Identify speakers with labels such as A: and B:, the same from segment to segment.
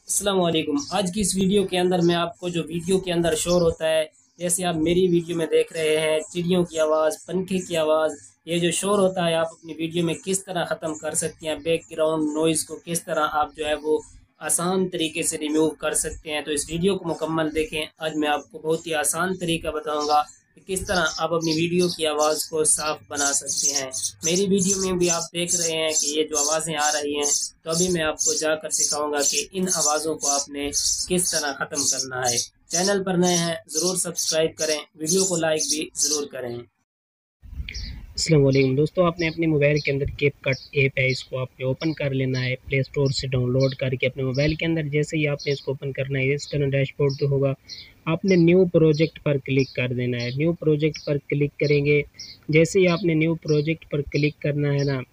A: अस्सलाम वालेकुम। आज की इस वीडियो के अंदर मैं आपको जो वीडियो के अंदर शोर होता है, जैसे आप मेरी वीडियो में देख रहे हैं, चिड़ियों की आवाज़, पंखे की आवाज़, ये जो शोर होता है आप अपनी वीडियो में किस तरह ख़त्म कर सकते हैं। बैकग्राउंड नॉइज़ को किस तरह आप जो है वो आसान तरीके से रिमूव कर सकते हैं। तो इस वीडियो को मुकम्मल देखें। आज मैं आपको बहुत ही आसान तरीका बताऊँगा कि किस तरह आप अपनी वीडियो की आवाज़ को साफ बना सकते हैं। मेरी वीडियो में भी आप देख रहे हैं कि ये जो आवाज़ें आ रही हैं, तो अभी मैं आपको जाकर सिखाऊंगा कि इन आवाज़ों को आपने किस तरह ख़त्म करना है। चैनल पर नए हैं ज़रूर सब्सक्राइब करें, वीडियो को लाइक भी ज़रूर करें।
B: अस्सलाम वालेकुम दोस्तों, आपने अपने मोबाइल के अंदर कैपकट ऐप है, इसको आपने ओपन कर लेना है प्ले स्टोर से डाउनलोड करके अपने मोबाइल के अंदर। जैसे ही आपने इसको ओपन करना है, इस तरह डैशबोर्ड जो होगा, आपने न्यू प्रोजेक्ट पर क्लिक कर देना है। न्यू प्रोजेक्ट पर क्लिक करेंगे, जैसे ही आपने न्यू प्रोजेक्ट पर क्लिक करना है ना,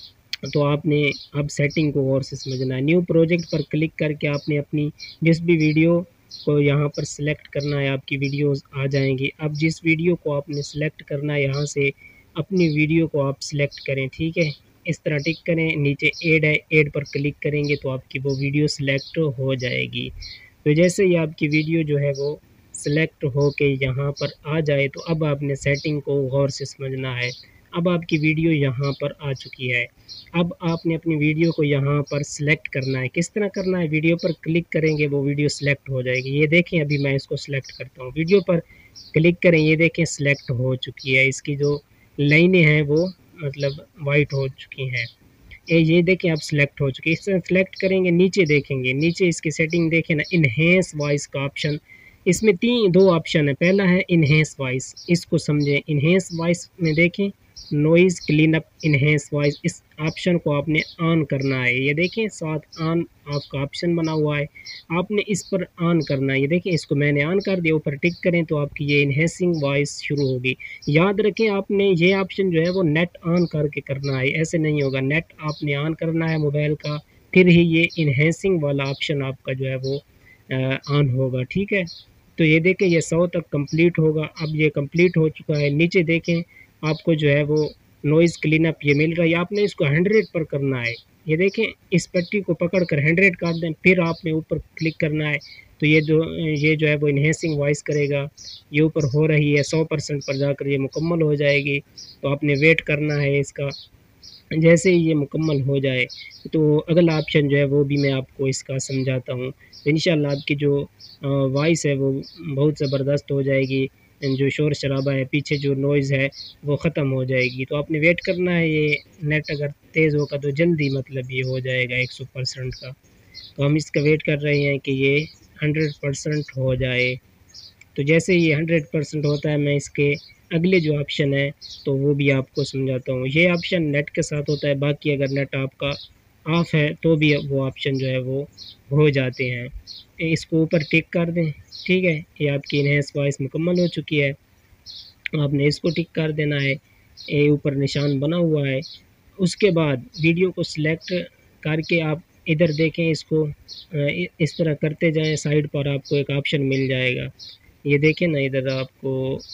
B: तो आपने अब सेटिंग को और से समझना है। न्यू प्रोजेक्ट पर क्लिक करके आपने अपनी जिस भी वीडियो को यहाँ पर सिलेक्ट करना है, आपकी वीडियोस आ जाएंगी। अब जिस वीडियो को आपने सिलेक्ट करना है, यहाँ से अपनी वीडियो को आप सिलेक्ट करें, ठीक है। इस तरह टिक करें, नीचे ऐड है, ऐड पर क्लिक करेंगे तो आपकी वो वीडियो सिलेक्ट हो जाएगी। तो जैसे ही आपकी वीडियो जो है वो सिलेक्ट हो के यहाँ पर आ जाए, तो अब आपने सेटिंग को गौर से समझना है। अब आपकी वीडियो यहाँ पर आ चुकी है। अब आपने अपनी वीडियो को यहाँ पर सिलेक्ट करना है। किस तरह करना है, वीडियो पर क्लिक करेंगे वो वीडियो सिलेक्ट हो जाएगी। ये देखें, अभी मैं इसको सिलेक्ट करता हूँ, वीडियो पर क्लिक करें, ये देखें सिलेक्ट हो चुकी है। इसकी जो लाइनें हैं वो मतलब वाइट हो चुकी हैं। ये देखें अब सिलेक्ट हो चुकी है। इस तरह सेलेक्ट करेंगे, नीचे देखेंगे, नीचे इसकी सेटिंग देखें ना, इन्हेंस वॉइस का ऑप्शन। इसमें दो ऑप्शन है। पहला है इन्हेंस वॉइस, इसको समझें। इन्हेंस वॉइस में देखें, noise clean up enhance voice, इस ऑप्शन को आपने ऑन करना है। ये देखें साथ ऑन आपका ऑप्शन बना हुआ है, आपने इस पर ऑन करना है। ये देखें, इसको मैंने ऑन कर दिया, ऊपर टिक करें तो आपकी ये इन्हेंसिंग वॉइस शुरू होगी। याद रखें, आपने ये ऑप्शन जो है वो नेट ऑन करके करना है, ऐसे नहीं होगा। नेट आपने ऑन करना है मोबाइल का, फिर ही ये इन्हेंसिंग वाला ऑप्शन आपका जो है वो ऑन होगा, ठीक है। तो ये देखें, ये 100 तक कंप्लीट होगा। अब ये कंप्लीट हो चुका है। नीचे देखें, आपको जो है वो नॉइज़ क्लीन अप ये मिल रहा है। आपने इसको 100 पर करना है। ये देखें, इस पट्टी को पकड़ कर 100 कर दें, फिर आपने ऊपर क्लिक करना है। तो ये जो है वो इन्हेंसिंग वॉइस करेगा। ये ऊपर हो रही है, 100% पर जाकर ये मुकम्मल हो जाएगी। तो आपने वेट करना है इसका। जैसे ही ये मुकम्मल हो जाए, तो अगला ऑप्शन जो है वो भी मैं आपको इसका समझाता हूँ। तो इंशाल्लाह आपकी जो वॉइस है वो बहुत ज़बरदस्त हो जाएगी। जो शोर-शराबा है, पीछे जो नॉइज़ है, वो ख़त्म हो जाएगी। तो आपने वेट करना है। ये नेट अगर तेज़ होगा तो जल्दी मतलब ये हो जाएगा 100% का। तो हम इसका वेट कर रहे हैं कि ये 100% हो जाए। तो जैसे ही ये 100% होता है, मैं इसके अगले जो ऑप्शन है तो वो भी आपको समझाता हूँ। ये ऑप्शन नेट के साथ होता है, बाकी अगर नेट आपका ऑफ है तो भी वो ऑप्शन जो है वो हो जाते हैं। इसको ऊपर टिक कर दें, ठीक है। ये आपकी इन्हेंस वॉइस मुकम्मल हो चुकी है। आपने इसको टिक कर देना है, ये ऊपर निशान बना हुआ है। उसके बाद वीडियो को सिलेक्ट करके आप इधर देखें, इसको इस तरह करते जाएं, साइड पर आपको एक ऑप्शन मिल जाएगा। ये देखें ना, इधर आपको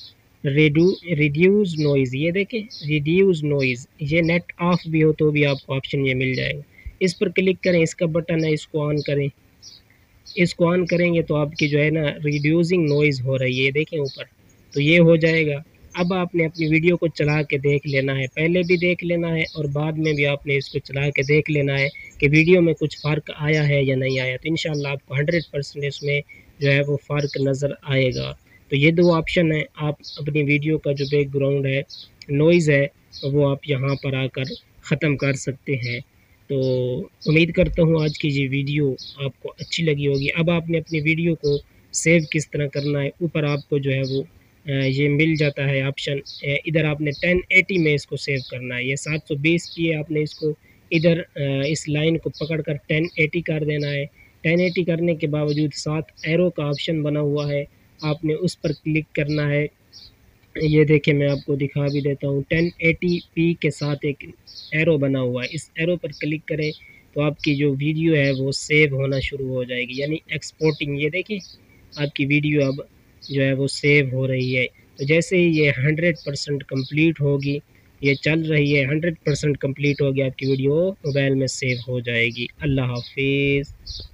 B: रिड्यूस नॉइज़, ये देखें रिड्यूस नॉइज़, ये नेट ऑफ भी हो तो भी आपको ऑप्शन ये मिल जाएगा। इस पर क्लिक करें, इसका बटन है, इसको ऑन करें। इसको ऑन करेंगे तो आपकी जो है ना रिड्यूसिंग नॉइज़ हो रही है, देखें ऊपर, तो ये हो जाएगा। अब आपने अपनी वीडियो को चला के देख लेना है, पहले भी देख लेना है और बाद में भी आपने इसको चला के देख लेना है कि वीडियो में कुछ फ़र्क आया है या नहीं आया। तो इंशाल्लाह आपको 100% इसमें जो है वो फ़र्क नज़र आएगा। तो ये दो ऑप्शन हैं, आप अपनी वीडियो का जो बैकग्राउंड है, नॉइज़ है, वो आप यहाँ पर आकर ख़त्म कर सकते हैं। तो उम्मीद करता हूँ आज की ये वीडियो आपको अच्छी लगी होगी। अब आपने अपनी वीडियो को सेव किस तरह करना है, ऊपर आपको जो है वो ये मिल जाता है ऑप्शन। इधर आपने 1080 में इसको सेव करना है। ये 720 की है, आपने इसको इधर इस लाइन को पकड़ कर 1080 कर देना है। 1080 करने के बावजूद साथ एरो का ऑप्शन बना हुआ है, आपने उस पर क्लिक करना है। ये देखिए, मैं आपको दिखा भी देता हूँ, 1080p के साथ एक एरो बना हुआ है। इस एरो पर क्लिक करें तो आपकी जो वीडियो है वो सेव होना शुरू हो जाएगी, यानी एक्सपोर्टिंग। ये देखें, आपकी वीडियो अब जो है वो सेव हो रही है। तो जैसे ही ये 100% कंप्लीट होगी, ये चल रही है, 100% कंप्लीट होगी, आपकी वीडियो मोबाइल में सेव हो जाएगी। अल्लाह हाफिज़।